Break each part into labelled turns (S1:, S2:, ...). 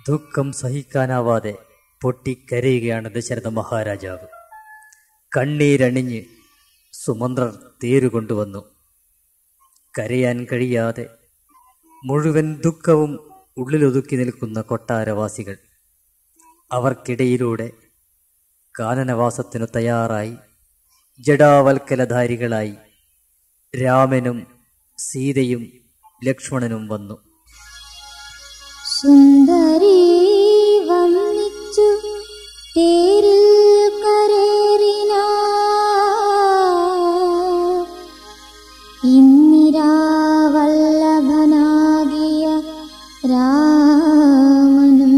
S1: ദുഃഖം സഹിക്കാനാവാതെ പൊട്ടിക്കരയുകയാണ് ദശരഥ മഹാരാജാവ്. കണ്ണീരണിഞ്ഞ് സുമന്ത്രർ തേരുകൊണ്ടുവന്നു. കരയാൻ കഴിയാതെ മുഴുവൻ ദുഃഖവും ഉള്ളിലൊതുക്കി നിൽക്കുന്ന കൊട്ടാരവാസികൾ അവർക്കിടയിലൂടെ കാനനവാസത്തിനു തയ്യാറായി ജഡാവൽക്കലധാരികളായി രാമനും സീതയും ലക്ഷ്മണനും വന്നു.
S2: സുന്ദരീ വന്നിച്ചു തേരിൽ കരേറിനാ ഇന്ദിരാവല്ലഭനാകിയ രാമനും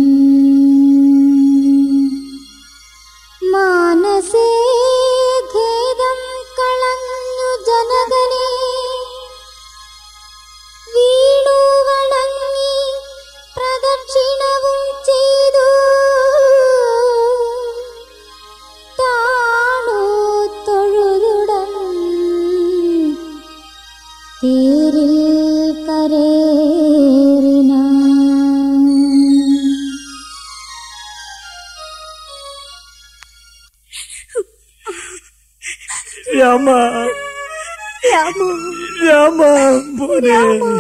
S2: മാനസേ ഖേദം കളഞ്ഞു ജനകനെ വീണു വണങ്ങി പ്രദക്ഷിണവും ചെയ്തു താണു തൊഴുതുടൻ തേരിൽ കരേറിന.
S1: രാമ രാമ രാമ മോനെ,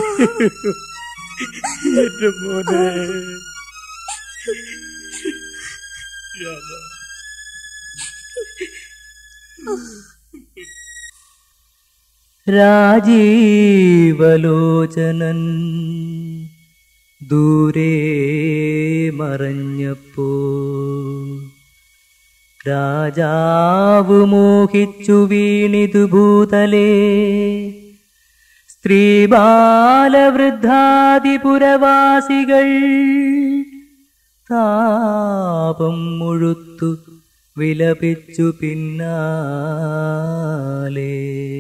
S1: എന്റെ മോനെ രാമ. രാജീവലോചനൻ ദൂരെ മറഞ്ഞപ്പോ രാജാവ് മോഹിച്ചു വീണിതു ഭൂതലേ. സ്ത്രീ ബാലവൃദ്ധാദിപുരവാസികൾ താപം മുഴുത്തു വിലപിച്ചു പിന്നാലെ.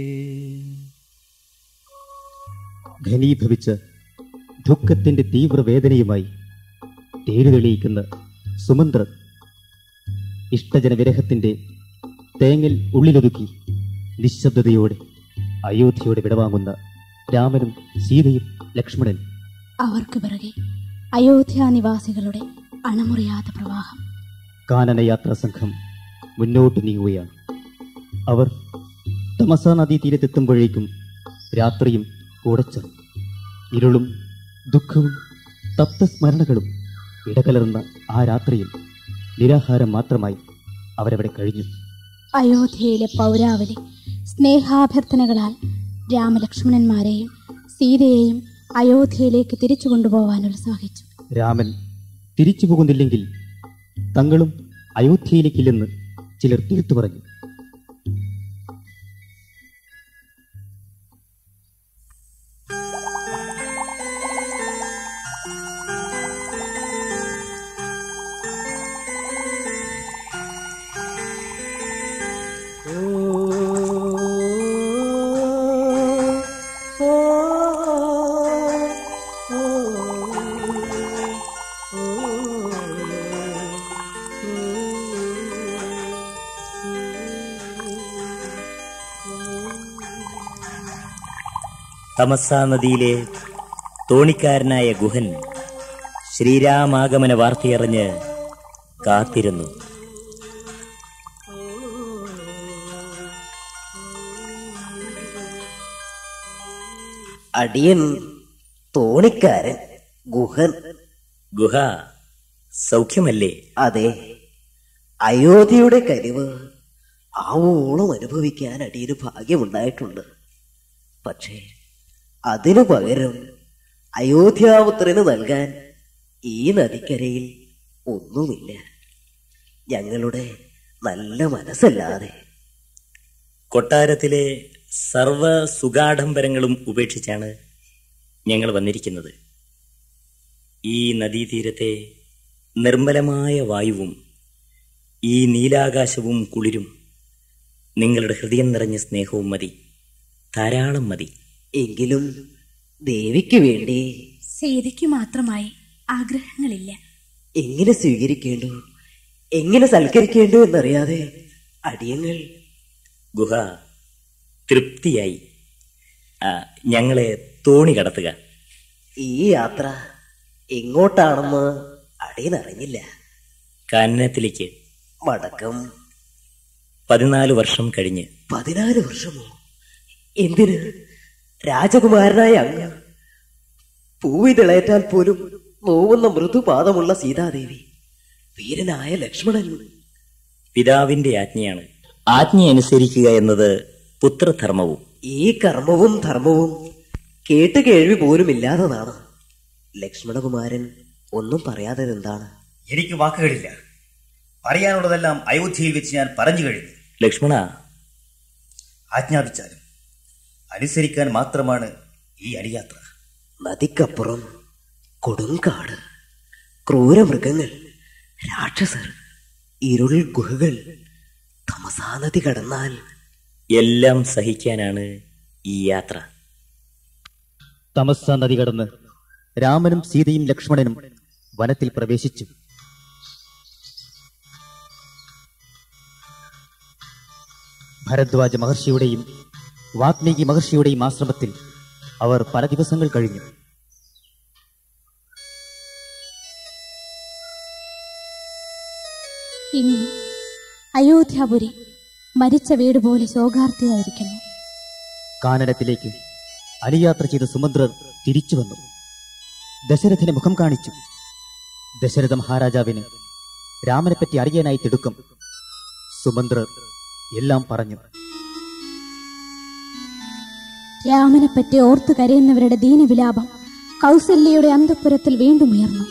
S3: ഘനീഭവിച്ച ദുഃഖത്തിന്റെ തീവ്രവേദനയുമായി തേരുതെളിയിക്കുന്ന സുമന്ത്രർ ഇഷ്ടജനവിരഹത്തിന്റെ തേങ്ങൽ ഉള്ളിലൊതുക്കി നിശബ്ദതയോടെ അയോധ്യയോടെ വിടവാങ്ങുന്ന രാമനും സീതയും ലക്ഷ്മണനും.
S4: അവർക്ക് പിറകെ അയോധ്യാനിവാസികളുടെ അണമുറിയാത്ത പ്രവാഹം.
S3: കാനനയാത്രാ സംഘം മുന്നോട്ട് നീങ്ങുകയാണ്. അവർ തമസാ നദീ തീരത്തെത്തുമ്പോഴേക്കും രാത്രിയും കൂടച്ചേർന്നു. ഇരുളും ദുഃഖവും തപ്തസ്മരണകളും ഇടകലർന്ന ആ രാത്രിയിൽ നിരാഹാരം മാത്രമായി അവരവിടെ കഴിഞ്ഞു.
S4: അയോധ്യയിലെ പൗരാവലി സ്നേഹാഭ്യർത്ഥനകളാൽ രാമലക്ഷ്മണന്മാരെയും സീതയെയും അയോധ്യയിലേക്ക് തിരിച്ചു കൊണ്ടുപോകാൻ ഉത്സാഹിച്ചു.
S3: രാമൻ തിരിച്ചു പോകുന്നില്ലെങ്കിൽ തങ്ങളും അയോധ്യയിലേക്കില്ലെന്ന് ചിലർ തീർത്തു പറഞ്ഞു.
S5: തമസാ നദിയിലെ തോണിക്കാരനായ ഗുഹൻ ശ്രീരാമാഗമന വാർത്തയറിഞ്ഞ് കാത്തിരുന്നു.
S6: അടിയൻ തോണിക്കാരൻ ഗുഹൻ.
S5: ഗുഹ സൗഖ്യമല്ലേ?
S6: അതെ, അയോധ്യയുടെ കനിവ് ആവോളം അനുഭവിക്കാൻ അടിയന് ഭാഗ്യമുണ്ടായിട്ടുണ്ട്. പക്ഷേ അതിനു പകരം അയോധ്യാപുത്രന് നൽകാൻ ഈ നദിക്കരയിൽ ഒന്നുമില്ല, ഞങ്ങളുടെ നല്ല മനസ്സല്ലാതെ.
S5: കൊട്ടാരത്തിലെ സർവ സുഖാഡംബരങ്ങളും ഉപേക്ഷിച്ചാണ് ഞങ്ങൾ വന്നിരിക്കുന്നത്. ഈ നദീതീരത്തെ നിർമ്മലമായ വായുവും ഈ നീലാകാശവും കുളിരും നിങ്ങളുടെ ഹൃദയം നിറഞ്ഞ സ്നേഹവും മതി, ധാരാളം മതി.
S6: എങ്കിലും ദേവിക്ക് വേണ്ടി
S4: സീതയ്ക്ക് മാത്രമായി ആഗ്രഹങ്ങളില്ല.
S6: എങ്ങനെ സ്വീകരിക്കേണ്ടു, എങ്ങനെ സൽക്കരിക്കേണ്ടു എന്നറിയാതെ അടിയങ്ങൾ.
S5: ഗുഹ തൃപ്തിയായി. ഞങ്ങളെ തോണി കടത്തുക.
S6: ഈ യാത്ര എങ്ങോട്ടാണെന്ന് അടിയനറിഞ്ഞില്ല.
S5: കാനനത്തിലേക്ക്
S6: മടക്കം
S5: 14 വർഷം കഴിഞ്ഞ്.
S6: 14 വർഷമോ? എന്തിന്? രാജകുമാരനായ അങ്ങ്, പൂവിതിളേറ്റാൽ പോലും നോവുന്ന മൃദുപാദമുള്ള സീതാദേവി, വീരനായ ലക്ഷ്മണൻ.
S5: പിതാവിന്റെ ആജ്ഞയാണ്. ആജ്ഞ അനുസരിക്കുക എന്നത് പുത്രധർമ്മവും.
S6: ഈ കർമ്മവും ധർമ്മവും കേട്ട് കേൾവി പോലും ഇല്ലാത്തതാണ്. ലക്ഷ്മണകുമാരൻ ഒന്നും പറയാതെന്താണ്?
S7: എനിക്ക് വാക്കുകളില്ല. പറയാനുള്ളതെല്ലാം അയോധ്യയിൽ വെച്ച് ഞാൻ പറഞ്ഞു കഴിഞ്ഞു.
S5: ലക്ഷ്മണ,
S7: ആജ്ഞാപിച്ചാലും അനുസരിക്കാൻ മാത്രമാണ് ഈ അടിയാത്ര.
S6: നദിക്കപ്പുറം കൊടുങ്കാട്, ക്രൂരമൃഗങ്ങൾ, രാക്ഷസർ, ഇരുൾ ഗുഹകൾ, തമസാനദി കടന്നാൽ
S5: എല്ലാം സഹിക്കാനാണ് ഈ യാത്ര.
S3: തമസ നദി കടന്ന് രാമനും സീതയും ലക്ഷ്മണനും വനത്തിൽ പ്രവേശിച്ചു. ഭരദ്വാജ മഹർഷിയുടെയും വാത്മീകി മഹർഷിയുടെയും ആശ്രമത്തിൽ അവർ പല ദിവസങ്ങൾ കഴിഞ്ഞു.
S4: ഇനി അയോധ്യാപുരി മരിച്ച വീട് പോലെ ശോകാർത്ഥിയായിരിക്കുന്നു.
S3: കാനനത്തിലേക്ക് അനുയാത്ര ചെയ്ത സുമന്ത്രർ തിരിച്ചു വന്നു. ദശരഥനെ മുഖം കാണിച്ചു. ദശരഥ മഹാരാജാവിന് രാമനെപ്പറ്റി അറിയാനായി തിടുക്കം. സുമന്ത്രർ എല്ലാം പറഞ്ഞു.
S4: രാമനെപ്പറ്റി ഓർത്തു കരയുന്നവരുടെ ദീനവിലാപം കൗസല്യയുടെ അന്തഃപുരത്തിൽ വീണ്ടും ഉയർന്നു.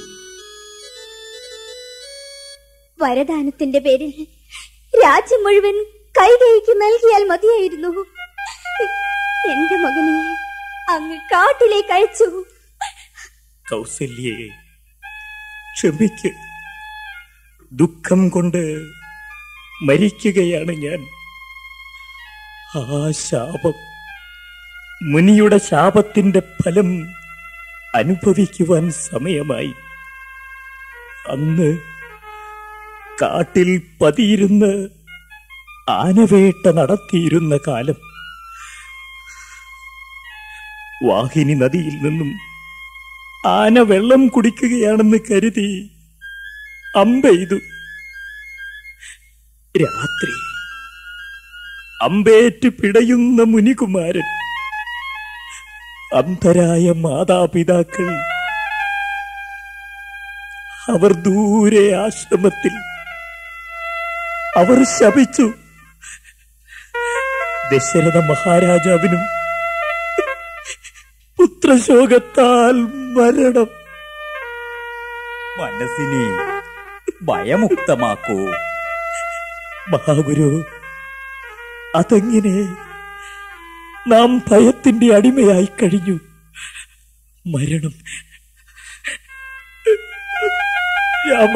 S2: വരദാനത്തിന്റെ പേരിൽ രാജ്യം മുഴുവൻ കൈകൈക്ക് നൽകിയാൽ മതിയായിരുന്നു. എന്റെ മകനെ അങ്ങ് കാട്ടിലേക്ക് അയച്ചു.
S5: കൗസല്യേ, ക്ഷമിക്ക്. ദുഃഖം കൊണ്ട് മരിക്കുകയാണ് ഞാൻ. ആ ശാപം, മുനിയുടെ ശാപത്തിന്റെ ഫലം അനുഭവിക്കുവാൻ സമയമായി. അന്ന് കാട്ടിൽ പതിയിരുന്ന് ആനവേട്ട നടത്തിയിരുന്ന കാലം, വാഹിനി നദിയിൽ നിന്നും ആന വെള്ളം കുടിക്കുകയാണെന്ന് കരുതി അമ്പെയ്തു. രാത്രി അമ്പേറ്റ് പിടയുന്ന മുനികുമാരൻ, അന്ധരായ മാതാപിതാക്കൾ, അവർ ദൂരെ ആശ്രമത്തിൽ. അവർ ശപിച്ചു. ദശരഥ മഹാരാജാവിനും പുത്രശോകത്താൽ മരണം.
S7: മനസ്സിനെ ഭയമുക്തമാക്കൂ
S5: മഹാഗുരു. അതെങ്ങനെ? നാം ഭയത്തിന്റെ അടിമയായി കഴിഞ്ഞു. മരണം. രാമ,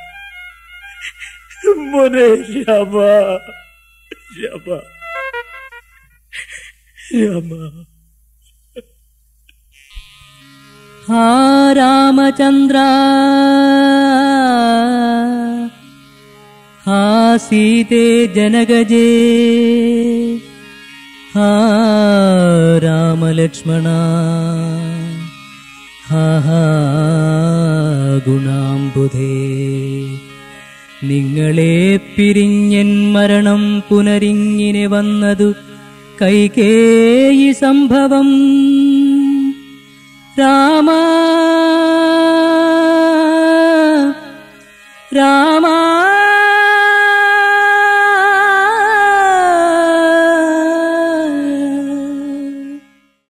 S5: മോനെ രാമ, രാമ, രാമ.
S1: ഹാ രാമചന്ദ്ര, ഹാ സീതേ ജനകജേ, ഹാ രാമലക്ഷ്മണ, ഹാ ഗുണാംബുധേ. നിങ്ങളെ പിരിഞ്ഞൻ മരണം പുനരിങ്ങിനെ വന്നതു കൈകേയി സംഭവം. രാമ, രാമ,